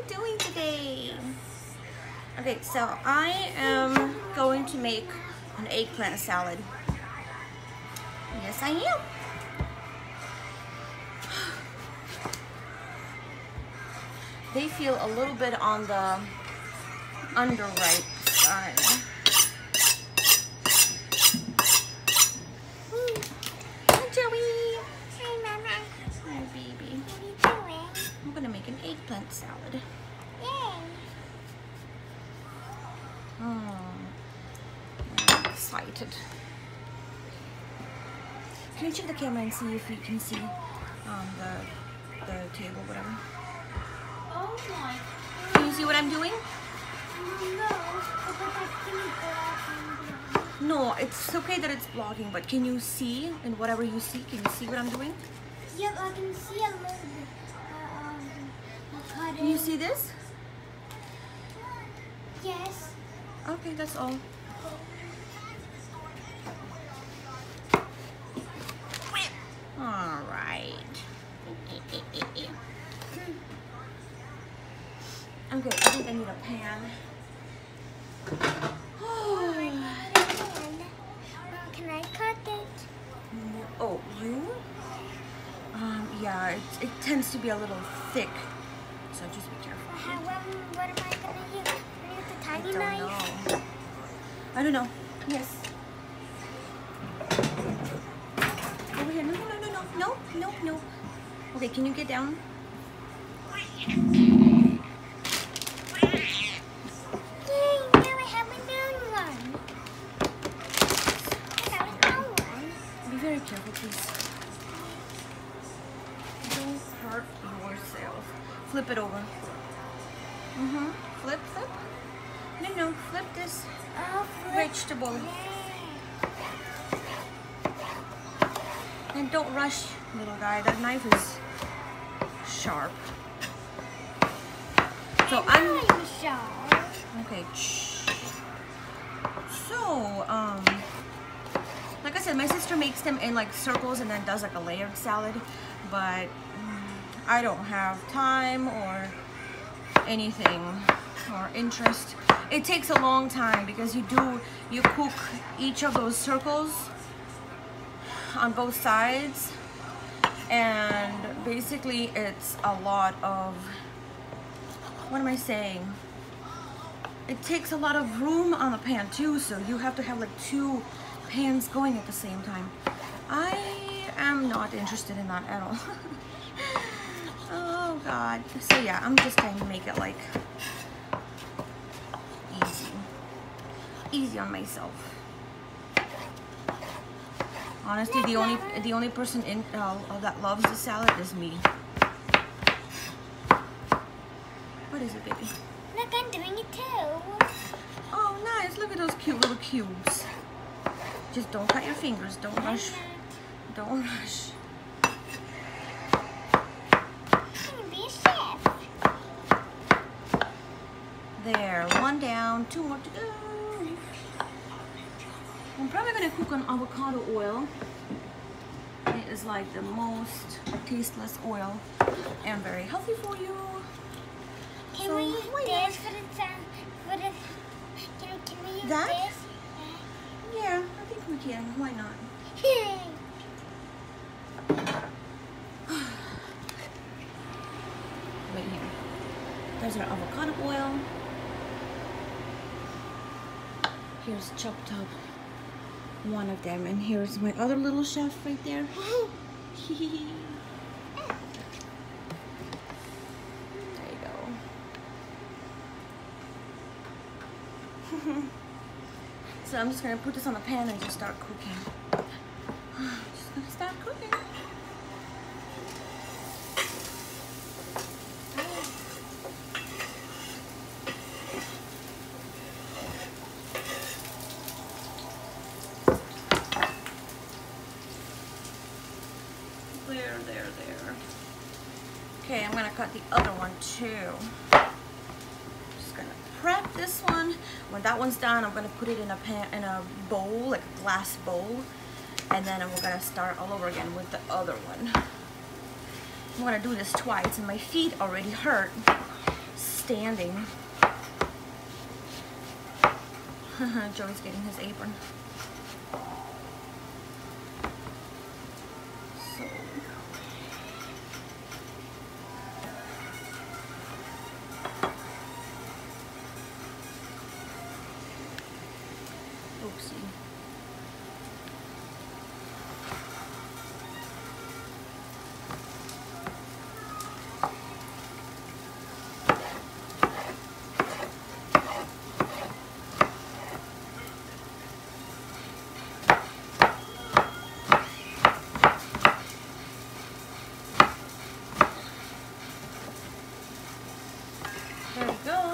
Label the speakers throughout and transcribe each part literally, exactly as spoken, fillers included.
Speaker 1: you doing today? Okay, so I am going to make an eggplant salad. Yes, I am. They feel a little bit on the underripe side. Hi, Joey.
Speaker 2: Hi, Mama.
Speaker 1: Hi, baby.
Speaker 2: What are you doing?
Speaker 1: I'm gonna make an eggplant salad.
Speaker 2: Yay.
Speaker 1: Oh, I'm excited. Can you check the camera and see if you can see um, the the table, whatever?
Speaker 2: Oh my.
Speaker 1: Can you see what I'm doing?
Speaker 2: No, but I can
Speaker 1: No, it's okay that it's blocking, but can you see, and whatever you see, can you see what I'm doing?
Speaker 2: Yep, I can see a little bit. Uh, um, cutting.
Speaker 1: Can you see this?
Speaker 2: Yes.
Speaker 1: Okay, that's all. All right. Okay, I think I need a pan.
Speaker 2: Oh my God. Well, can I cut it?
Speaker 1: Oh, you? Um, yeah, it, it tends to be a little thick, so just be careful.
Speaker 2: How, um, what am I gonna use? Can I use the
Speaker 1: I
Speaker 2: tiny
Speaker 1: don't
Speaker 2: knife?
Speaker 1: know. I don't know. Yes. Over here. No, no, no, no, no, no, no. Okay, can you get down?
Speaker 2: Yay, now I have a new one. I got a new one.
Speaker 1: Be very careful, please. Don't hurt yourself. Flip it over. Mm-hmm. Flip, flip. No, no, flip this
Speaker 2: Oh, flip.
Speaker 1: vegetable.
Speaker 2: Yay.
Speaker 1: And don't rush, little guy. That knife is sharp. So I'm...
Speaker 2: I'm sure.
Speaker 1: Okay. Shh. So, um... like I said, my sister makes them in like circles and then does like a layered salad. But mm, I don't have time or anything or interest. It takes a long time because you do, you cook each of those circles on both sides, and basically it's a lot of, what am I saying? It takes a lot of room on the pan too, so you have to have like two pans going at the same time. I am not interested in that at all. Oh God. So yeah, I'm just trying to make it like easy. Easy on myself. Honestly, the only the only person in uh, that loves the salad is me. What is it, baby?
Speaker 2: Look, I'm doing it too.
Speaker 1: Oh, nice! Look at those cute little cubes. Just don't cut your fingers. Don't rush. Don't rush.
Speaker 2: I'm gonna be a chef.
Speaker 1: There, one down, two more to go. I'm probably gonna cook on avocado oil. It is like the most tasteless oil and very healthy for you.
Speaker 2: Can
Speaker 1: So,
Speaker 2: we use
Speaker 1: why
Speaker 2: this for the sound? For the can, can we use
Speaker 1: That?
Speaker 2: this?
Speaker 1: Yeah, I think we can. Why not?
Speaker 2: Yeah.
Speaker 1: Right here. There's our avocado oil. Here's chopped up one of them, and here's my other little chef right there. There you go. So I'm just gonna put this on the pan and just start cooking. Just gonna start cooking. There, there, there. Okay, I'm gonna cut the other one too. Just gonna prep this one. When that one's done, I'm gonna put it in a pan, in a bowl, like a glass bowl, and then we're gonna start all over again with the other one. I'm gonna do this twice, and my feet already hurt. standing. Joey's getting his apron. So. Oopsie. There we go.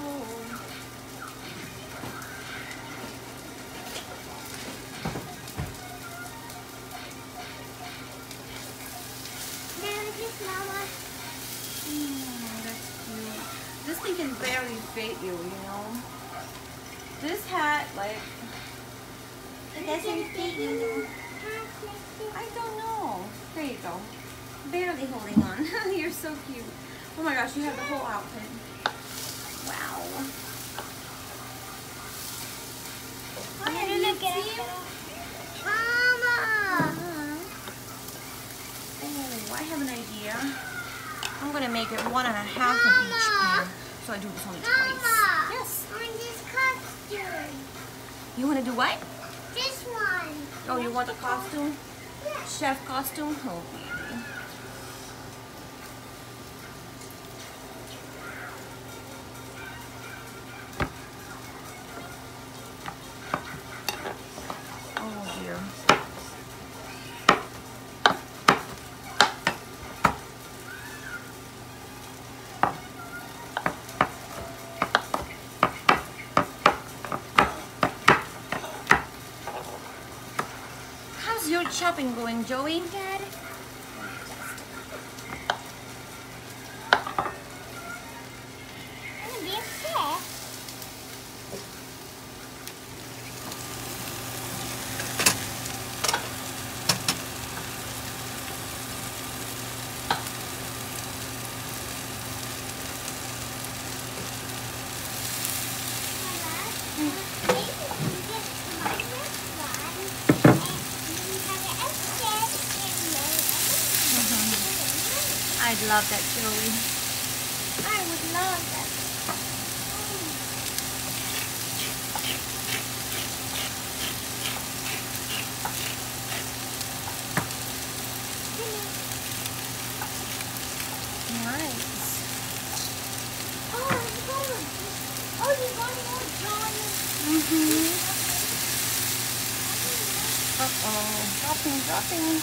Speaker 2: There it is, Mama.
Speaker 1: Mm, that's cute. This thing can barely fit you, you know. This hat, like, it doesn't fit you. I don't know. There you go. Barely holding on. You're so cute. Oh my gosh, you have the whole outfit. Wow. Hi,
Speaker 2: Mama,
Speaker 1: Annie,
Speaker 2: get
Speaker 1: see you?
Speaker 2: up. Mama.
Speaker 1: Oh, I have an idea. I'm gonna make it one and a half in each pair. So I do this only twice.
Speaker 2: Mama.
Speaker 1: Yes.
Speaker 2: I want this costume.
Speaker 1: You wanna do what?
Speaker 2: This one.
Speaker 1: Oh, you want the costume?
Speaker 2: Yes.
Speaker 1: Chef costume? Oh, baby. Oh, dear. How's your chopping going, Joey?
Speaker 2: Dad. I'm being sick.
Speaker 1: I'd love that, Joey.
Speaker 2: I would love that.
Speaker 1: Nice.
Speaker 2: Oh, it's good. Oh, you want more giant?
Speaker 1: Mm-hmm. Uh-oh. Dropping, dropping.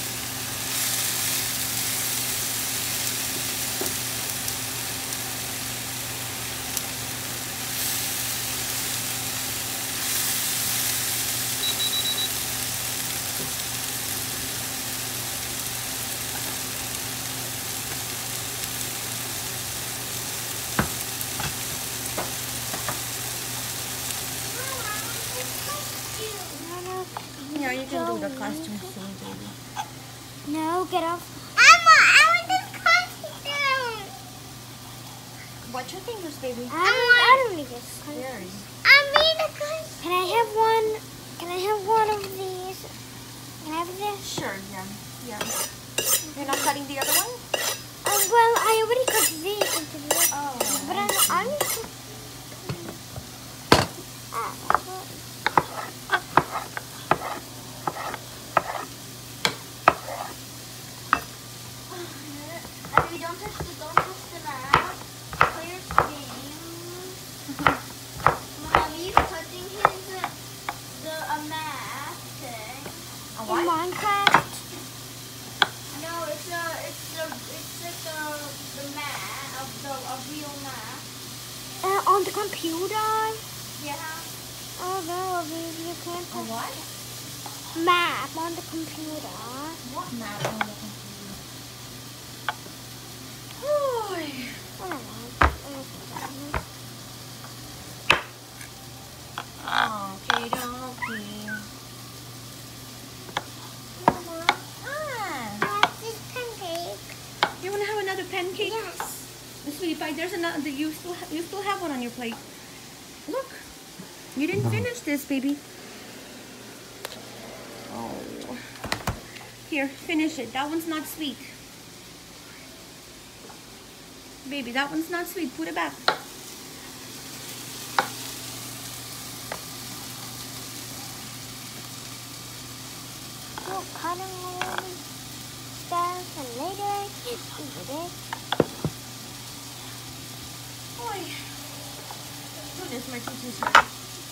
Speaker 1: Yeah, you can do the costume soon, baby.
Speaker 2: No, get off. Emma, I want this costume.
Speaker 1: Watch your fingers, baby.
Speaker 2: I, I don't need this.
Speaker 1: Scary.
Speaker 2: I need a costume. Can I have one? Can I have one of these? Can I have this?
Speaker 1: Sure, yeah. Yeah. You're not cutting the other one?
Speaker 2: Uh, well, I already cut these into this.
Speaker 1: Oh.
Speaker 2: But I'm, I'm ah, well.
Speaker 3: Baby, don't touch the, don't touch the mat. Play your game. Mommy's touching his, uh, the, a mat thing.
Speaker 1: A
Speaker 2: In
Speaker 1: what?
Speaker 2: Minecraft.
Speaker 3: No, it's a, it's a, it's like the, the mat, of the, a real mat.
Speaker 2: Uh, on the computer.
Speaker 3: Yeah.
Speaker 2: Oh no, baby, you can't
Speaker 1: A
Speaker 2: put
Speaker 1: what?
Speaker 2: map on the computer.
Speaker 1: What map on the computer? Oh,
Speaker 2: I don't know.
Speaker 1: okay, dokie. Mama, ah.
Speaker 2: What's this pancake?
Speaker 1: You want to have another pancake?
Speaker 2: Yes.
Speaker 1: Sweetie pie, there's another. You still ha you still have one on your plate. Look, you didn't finish this, baby. Oh, here, finish it. That one's not sweet, baby. That one's not sweet. Put it back.
Speaker 2: We'll cut all stuff and later I can eat it.
Speaker 1: Boy, goodness, my teeth is hurt.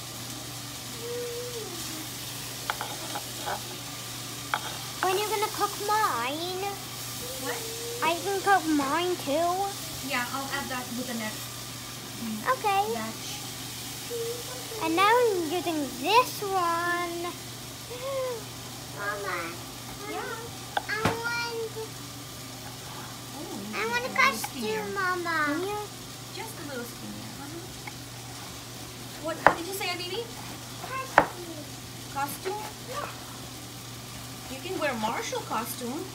Speaker 2: When you gonna cook mine?
Speaker 1: What?
Speaker 2: I can cook mine too.
Speaker 1: Yeah, I'll add that with the next
Speaker 2: Okay.
Speaker 1: batch.
Speaker 2: And now I'm using this one. Mama.
Speaker 1: Yeah.
Speaker 2: I want.
Speaker 1: Oh,
Speaker 2: I want a
Speaker 1: little
Speaker 2: costume,
Speaker 1: skinnier.
Speaker 2: Mama.
Speaker 1: Just a little skinnier. Uh-huh. What? How did you say it, baby? Costume?
Speaker 2: Yeah.
Speaker 1: You can wear Marshall costume.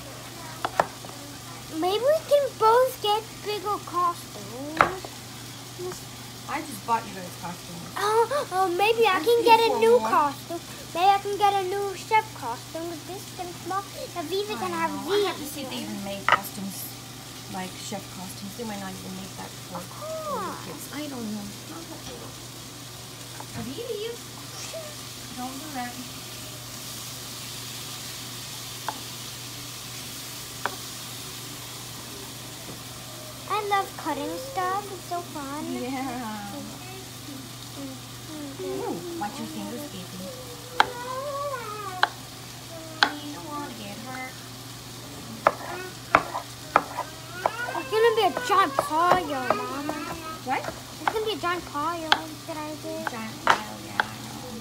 Speaker 2: Maybe we can both get bigger costumes.
Speaker 1: I just bought you guys costumes.
Speaker 2: Oh, oh, maybe I
Speaker 1: Let's
Speaker 2: can
Speaker 1: see
Speaker 2: get a
Speaker 1: for
Speaker 2: new
Speaker 1: more.
Speaker 2: costume. Maybe I can get a new chef costume with this and small. If Viva can have
Speaker 1: I
Speaker 2: these.
Speaker 1: have to see if they even make costumes, like chef costumes. They might not even make that for
Speaker 2: Of
Speaker 1: little
Speaker 2: course.
Speaker 1: kids. I don't know. Baby, don't do that.
Speaker 2: I love cutting stuff. It's so fun.
Speaker 1: Yeah. Ooh, watch your fingers, baby. You don't want to get hurt.
Speaker 2: It's gonna be a giant pile, Mama.
Speaker 1: What?
Speaker 2: It's gonna be a giant pile that I did.
Speaker 1: Giant pile, yeah, I know.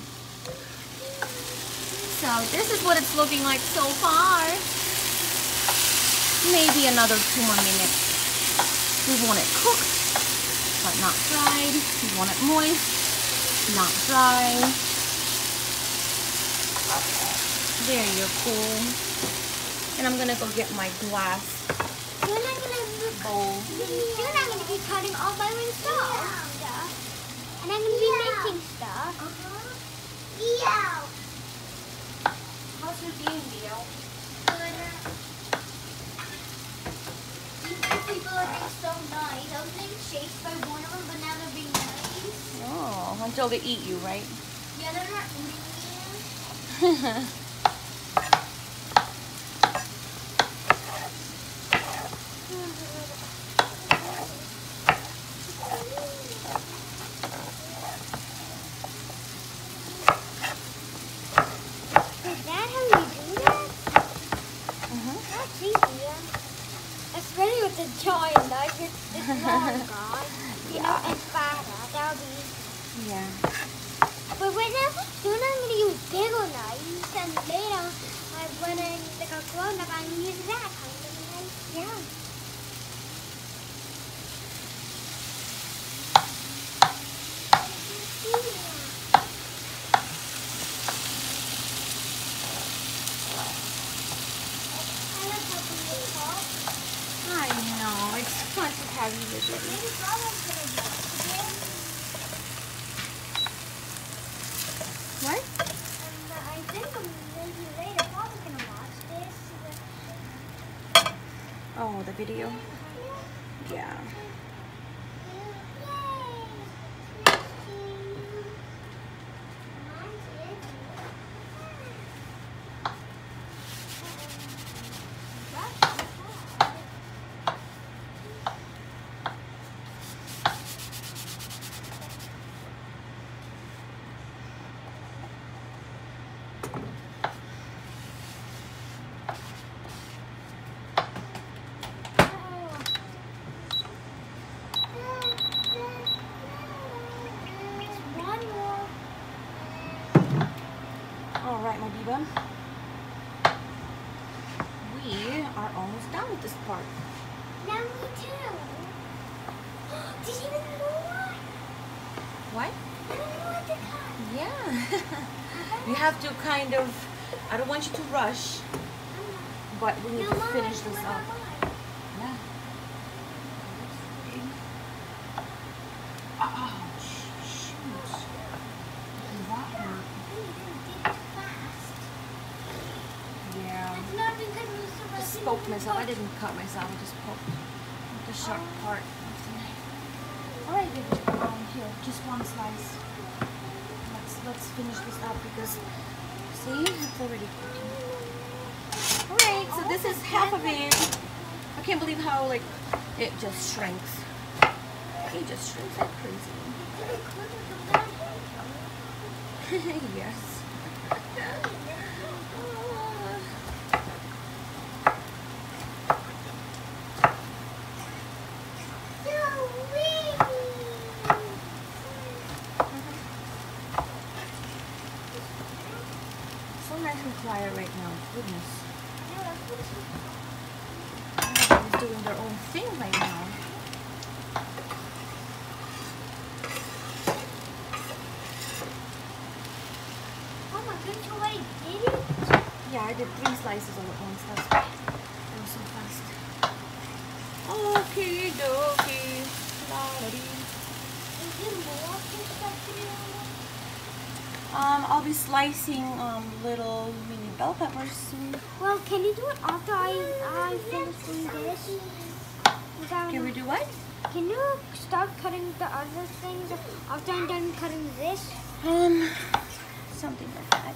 Speaker 1: So this is what it's looking like so far. Maybe another two more minutes. We want it cooked, but not fried. We want it moist, not dry. There you go. And I'm gonna go get my glass
Speaker 2: You're not gonna be,
Speaker 1: bowl.
Speaker 2: you're not gonna be cutting all by yourself. And I'm gonna be making stuff. Yeah.
Speaker 1: How's your being, Leo?
Speaker 3: People are being so nice. I was being chased by one of them, but now they're being nice.
Speaker 1: Oh, until they eat you, right?
Speaker 3: Yeah, they're not eating me.
Speaker 2: Is that how you do that?
Speaker 1: Uh-huh.
Speaker 2: That's easy. Especially with the giant knife, it's, it's long gone. You know, and fatter. That'll be easy.
Speaker 1: Yeah.
Speaker 2: But right now, soon I'm gonna use bigger knives, and later, like when I'm like a grown up, I'm gonna use that kind of knife. Yeah. I love helping you talk.
Speaker 1: I know. It's fun to have you with me.
Speaker 2: Maybe Brother's gonna watch again.
Speaker 1: What?
Speaker 2: And uh, I think um, maybe later Father's gonna watch this.
Speaker 1: Oh, the video? Yeah.
Speaker 2: One more.
Speaker 1: All right, my diva. We are almost done with this part.
Speaker 2: Now me too. Did you even know
Speaker 1: What?
Speaker 2: I don't know what to cut.
Speaker 1: Yeah. You have to kind of, I don't want you to rush, but we need to finish this up. Yeah. Oh, shoot. That hurt. Yeah.
Speaker 2: It's not because we were
Speaker 1: Just poked myself. I didn't cut myself. I just poked the sharp part. All right, baby. Um, here, just one slice. Let's let's finish this up because see, it's already cooking. All right, so this is half of it. I can't believe how like it just shrinks. It just shrinks like crazy. Yes. So nice and quiet right now. Goodness. Everybody's doing their own thing right now.
Speaker 2: Oh my goodness, you already did it?
Speaker 1: Yeah, I did three slices all at once. That's why it was so fast. Okay, dokie.
Speaker 2: Is there more fish stuff to do?
Speaker 1: Um, I'll be slicing um little mini bell peppers soon.
Speaker 2: Well, can you do it after I, I finish doing this?
Speaker 1: Can we do what?
Speaker 2: Can you start cutting the other things after I'm done cutting this?
Speaker 1: Um, something like that.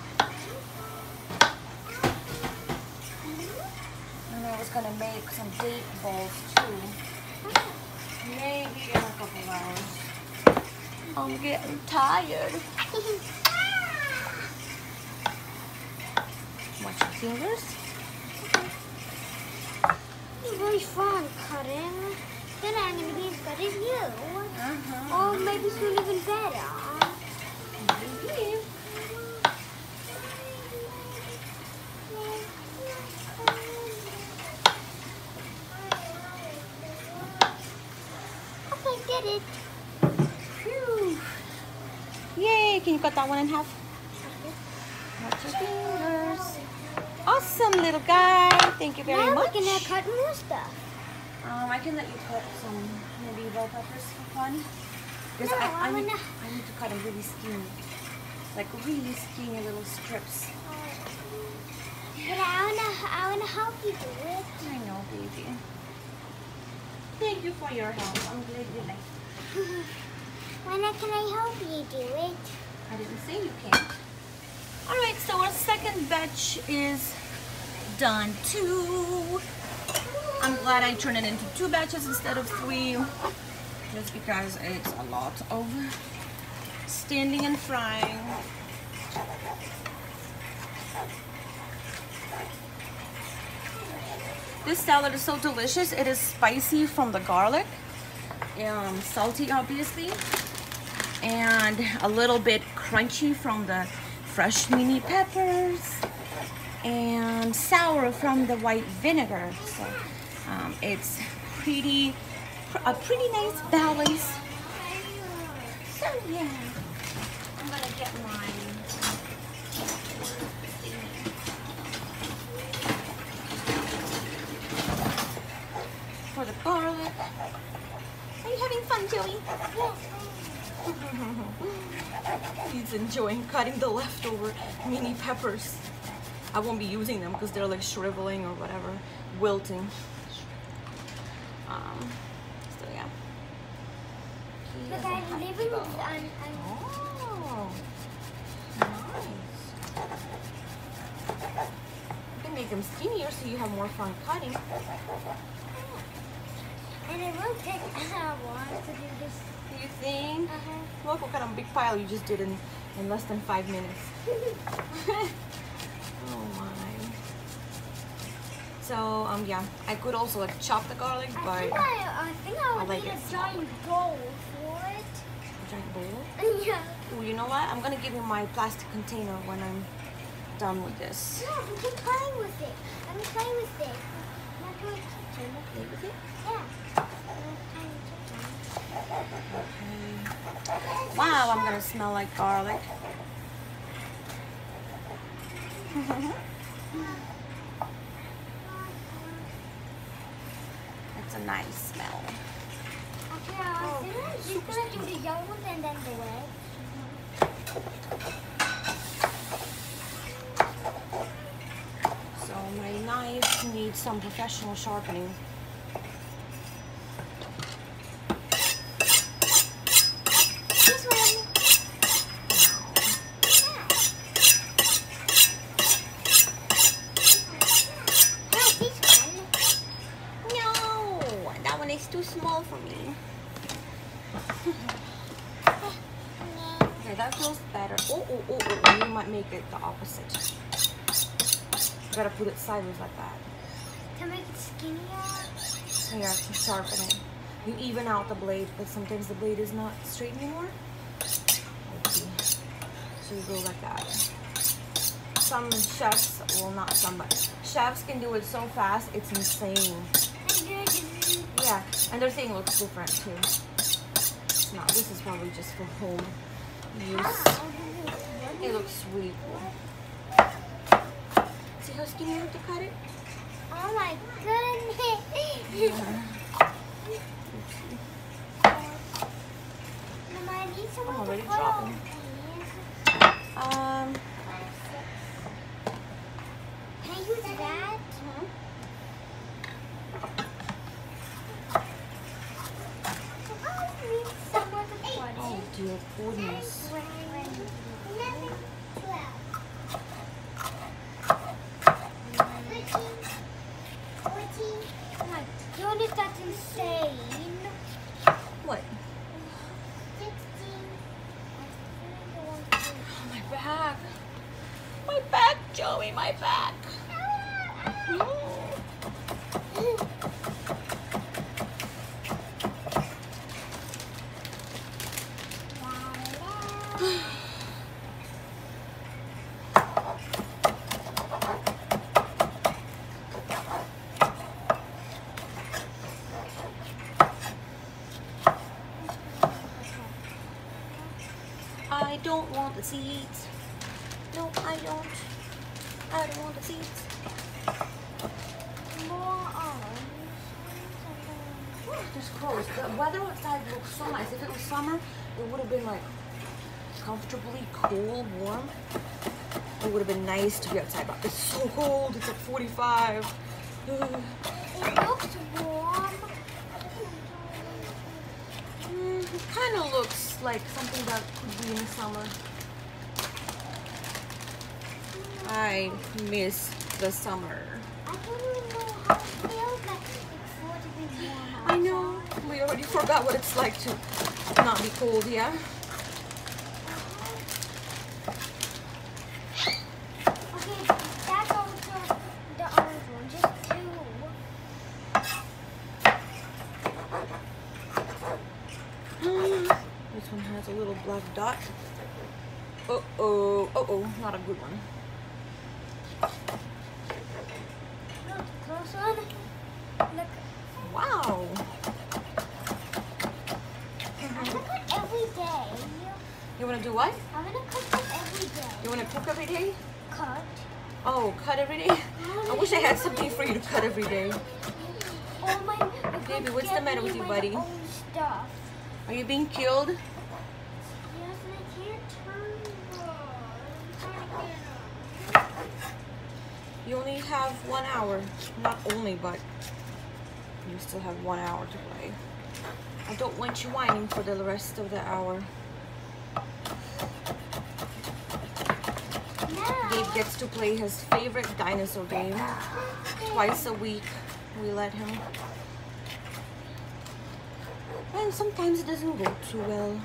Speaker 1: And I was gonna make some date balls too. Maybe in a couple hours. I'm getting tired. Watch your fingers.
Speaker 2: It's really fun cutting. Then I'm going to be as good as you.
Speaker 1: Uh-huh.
Speaker 2: Or maybe soon even better.
Speaker 1: Maybe.
Speaker 2: Okay, did it.
Speaker 1: Phew. Yay! Can you cut that one in half? Watch your fingers. Awesome, little guy. Thank you very
Speaker 2: now
Speaker 1: much.
Speaker 2: we're going to cut more stuff.
Speaker 1: Um, I can let you cut some maybe bell peppers for fun. Because
Speaker 2: No,
Speaker 1: I,
Speaker 2: I
Speaker 1: I, need,
Speaker 2: wanna-
Speaker 1: I need to cut them really skinny. Like really skinny little strips.
Speaker 2: But I want to I wanna help you do it.
Speaker 1: I know, baby. Thank you for your help. I'm glad you like it.
Speaker 2: When can I help you do it?
Speaker 1: I didn't say you can't. Alright, so our second batch is done too. I'm glad I turned it into two batches instead of three. Just because it's a lot of standing and frying. This salad is so delicious. It is spicy from the garlic. Um, salty, obviously. And a little bit crunchy from the fresh mini peppers. And sour from the white vinegar. So um, it's pretty, a pretty nice balance. So yeah, I'm gonna get mine. For the garlic. Are you having fun, Joey? Yes. He's enjoying cutting the leftover mini peppers. I won't be using them because they're like shriveling or whatever, wilting. Um, so yeah. He
Speaker 2: Look,
Speaker 1: doesn't
Speaker 2: I'm
Speaker 1: have to
Speaker 2: living
Speaker 1: go.
Speaker 2: on, on
Speaker 1: Oh, nice. You can make them skinnier so you have more fun cutting.
Speaker 2: and it will take hours to do this.
Speaker 1: Do you think?
Speaker 2: Uh-huh.
Speaker 1: Look what kind of big pile you just did in, in less than five minutes. Oh my. So, um, yeah, I could also like chop the garlic,
Speaker 2: I
Speaker 1: but
Speaker 2: think I, I think I
Speaker 1: I
Speaker 2: would
Speaker 1: like
Speaker 2: need
Speaker 1: it
Speaker 2: a giant bowl for it.
Speaker 1: a giant bowl.
Speaker 2: Yeah.
Speaker 1: Ooh, you know what? I'm gonna give you my plastic container when I'm done with this.
Speaker 2: No, we can play with it. Let me play with it. Not to a
Speaker 1: So you wanna play with it?
Speaker 2: Yeah.
Speaker 1: Okay. Wow, I'm gonna smell like garlic. It's a nice smell.
Speaker 2: Actually, I was
Speaker 1: Oh,
Speaker 2: just
Speaker 1: super
Speaker 2: gonna do the young ones and then the red.
Speaker 1: So my knife needs some professional sharpening.
Speaker 2: This one. No, this one.
Speaker 1: No, that one is too small for me. Okay, that feels better. Oh, oh, oh, oh, oh, you might make it the opposite. You gotta put it sideways like that.
Speaker 2: To make it skinnier.
Speaker 1: Yeah, to sharpen it. You even out the blade, but sometimes the blade is not straight anymore. Okay. So you go like that. Some chefs, well not some, but chefs can do it so fast, it's insane. Yeah, and their thing looks different too. It's not, this is probably just for home use. It looks really cool. See how skinny you have to cut it?
Speaker 2: Oh my goodness.
Speaker 1: Yeah.
Speaker 2: Mama, I need someone
Speaker 1: I'm already
Speaker 2: to follow
Speaker 1: dropping.
Speaker 2: me.
Speaker 1: Um,
Speaker 2: Can I use that? I need someone to follow.
Speaker 1: oh dear goodness.
Speaker 2: Oh my goodness, that's insane.
Speaker 1: What? Oh, my back. My back, Joey, my back. I don't want the seeds. No, I don't. I don't want the seeds.
Speaker 2: More orange.
Speaker 1: Just close. The weather outside looks so nice. If it was summer, it would have been like comfortably cool, warm. It would have been nice to be outside, but it's so cold. It's like forty-five.
Speaker 2: It looks warm.
Speaker 1: Mm, it kind of looks like something that could be in the summer. I miss the summer.
Speaker 2: I don't even know how it feels like before to be warm.
Speaker 1: I know. We already forgot what it's like to not be cold, yeah?
Speaker 2: Okay, that's also the orange one, just two.
Speaker 1: This one has a little black dot. Uh-oh. Uh-oh. Not a good one.
Speaker 2: Look, close one. Look.
Speaker 1: Wow.
Speaker 2: I'm gonna cook every day.
Speaker 1: You want to do what?
Speaker 2: I'm gonna cook this every day.
Speaker 1: You want to cook every day?
Speaker 2: Cut.
Speaker 1: Oh, cut every day? I wish I had something for you to cut every day.
Speaker 2: All my.
Speaker 1: Baby, what's the matter with you, buddy?
Speaker 2: Own stuff.
Speaker 1: Are you being killed?
Speaker 2: Yes, and I can't turn them. I'm trying to get 'em.
Speaker 1: You only have one hour. Not only, but you still have one hour to play. I don't want you whining for the rest of the hour.
Speaker 2: Now.
Speaker 1: Gabe gets to play his favorite dinosaur game twice a week. We let him. And sometimes it doesn't go too well.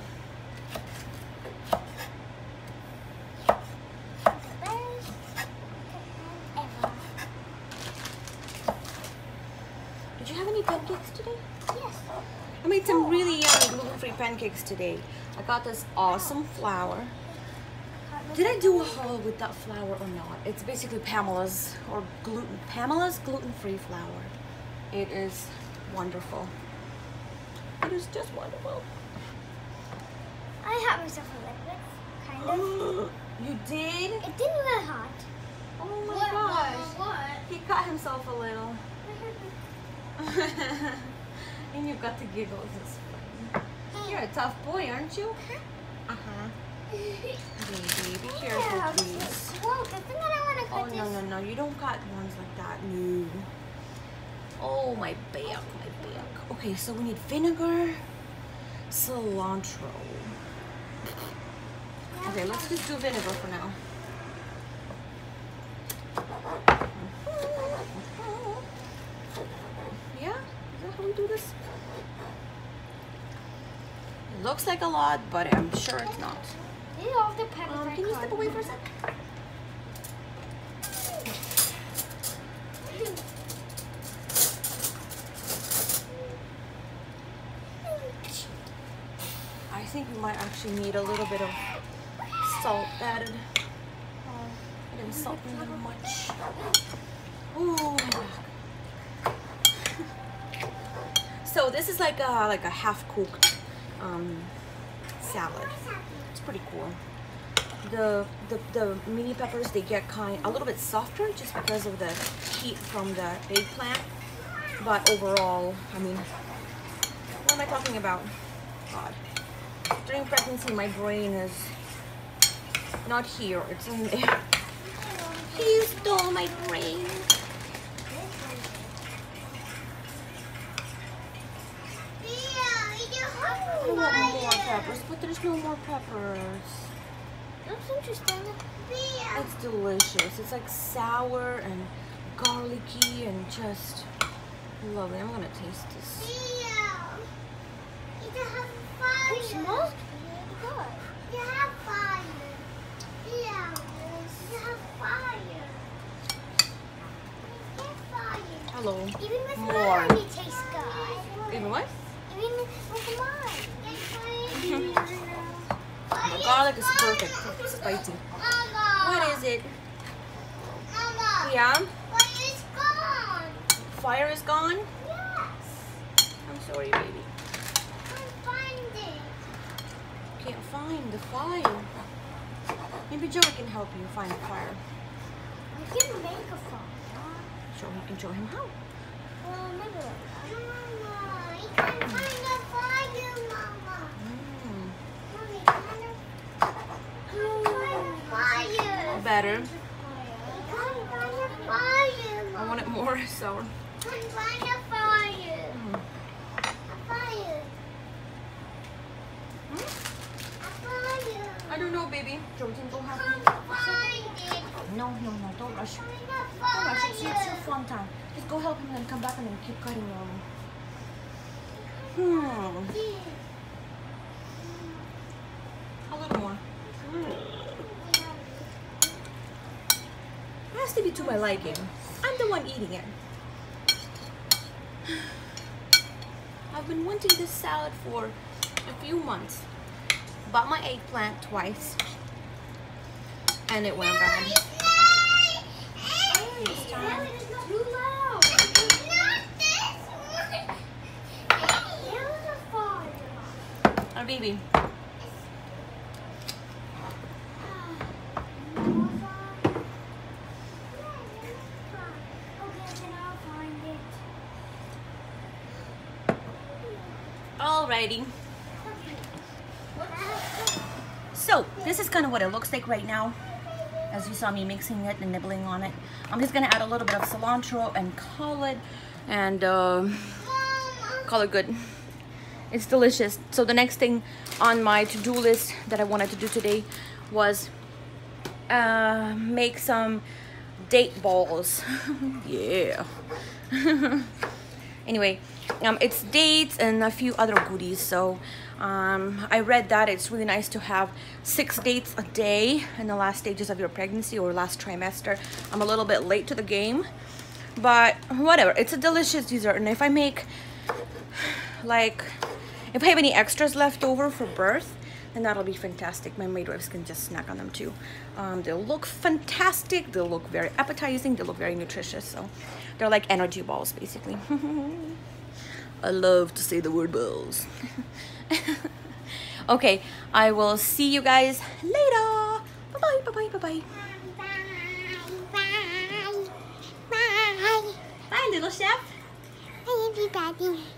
Speaker 2: Best ever.
Speaker 1: Did you have any pancakes today?
Speaker 2: Yes.
Speaker 1: I made some really yummy gluten-free pancakes today. I got this awesome flour. Did I do a haul with that flour or not? It's basically Pamela's or gluten Pamela's gluten-free flour. It is wonderful. It is just wonderful.
Speaker 2: I had myself a liquid, kind of.
Speaker 1: You did?
Speaker 2: It didn't get hot.
Speaker 1: Oh my
Speaker 3: What?
Speaker 1: gosh.
Speaker 3: What?
Speaker 1: He cut himself a little. And you got to giggle. This is funny. You're a tough boy, aren't you? Uh-huh. Baby, be careful, please.
Speaker 2: Whoa, the thing that I want to cut
Speaker 1: Oh, no, no, no. You don't got ones like that. No. Oh, my back, my back. Okay, so we need vinegar, cilantro. Okay, let's just do vinegar for now. Yeah? Is that how we do this? It looks like a lot, but I'm sure it's not.
Speaker 2: These are all the peppers
Speaker 1: Um,
Speaker 2: I
Speaker 1: can you
Speaker 2: cut.
Speaker 1: step away for a sec? I think we might actually need a little bit of salt added. I didn't salt in them much. Ooh. So this is like a like a half cooked um, salad. It's pretty cool. The, the the mini peppers, they get kind a little bit softer just because of the heat from the eggplant. But overall, I mean, what am I talking about? God. During pregnancy, my brain is not here. It's in there. He stole my brain. I want more peppers, but there's no more peppers.
Speaker 2: That's interesting.
Speaker 1: It's delicious. It's like sour and garlicky and just lovely. I'm gonna taste this.
Speaker 2: It smells really good.
Speaker 3: You have fire. Yeah, you have fire. You have fire.
Speaker 1: Hello.
Speaker 2: Even with
Speaker 1: More.
Speaker 2: mine, it tastes good.
Speaker 1: Even what?
Speaker 2: Even with mine.
Speaker 1: The garlic is perfect. It's spicy.
Speaker 3: Mama.
Speaker 1: What is it?
Speaker 3: Mama.
Speaker 1: Yeah?
Speaker 3: Fire is gone.
Speaker 1: Fire is gone?
Speaker 3: Yes.
Speaker 1: I'm sorry, baby.
Speaker 3: I find it.
Speaker 1: Can't find the fire. Maybe Joey can help you find the fire.
Speaker 2: We can make a fire.
Speaker 1: Show him, can show him how.
Speaker 2: Well, maybe like that.
Speaker 3: Mama, you can't find the fire, Mama.
Speaker 1: Mm,
Speaker 3: Mommy, I can't find the fire.
Speaker 1: better.
Speaker 3: I can't find the fire,
Speaker 1: I
Speaker 3: Mama.
Speaker 1: want it more sour.
Speaker 3: I can't find the fire.
Speaker 1: Mm.
Speaker 3: A fire.
Speaker 1: Hmm?
Speaker 3: A fire.
Speaker 1: I don't know, baby. Joey can go help
Speaker 3: I
Speaker 1: you.
Speaker 3: can't find it.
Speaker 1: No, no, no, don't rush.
Speaker 3: Find the
Speaker 1: Don't rush. It's, it's your
Speaker 3: fire.
Speaker 1: fun time. Just go help him and then come back and then keep cutting them. Hmm. A little more. It has to be to my liking. I'm the one eating it. I've been wanting this salad for a few months. Bought my eggplant twice. And it went bad. This time.
Speaker 2: Too loud. There was a fire.
Speaker 1: Our baby.
Speaker 2: Okay, then I'll find it.
Speaker 1: Alrighty. So this is kind of what it looks like right now. As you saw me mixing it and nibbling on it. I'm just gonna add a little bit of cilantro and call it and uh, call it good. It's delicious. So the next thing on my to-do list that I wanted to do today was uh, make some date balls. Yeah. Anyway, um, it's dates and a few other goodies. So um, I read that it's really nice to have six dates a day in the last stages of your pregnancy or last trimester. I'm a little bit late to the game, but whatever. It's a delicious dessert, and if I make like, if I have any extras left over for birth, then that'll be fantastic. My midwives can just snack on them too. Um, they'll look fantastic. They'll look very appetizing. They'll look very nutritious. So they're like energy balls, basically. I love to say the word balls. Okay, I will see you guys later. Bye-bye, bye-bye, bye-bye.
Speaker 3: Bye. Bye. Bye.
Speaker 1: Bye, little chef.
Speaker 3: Bye, everybody.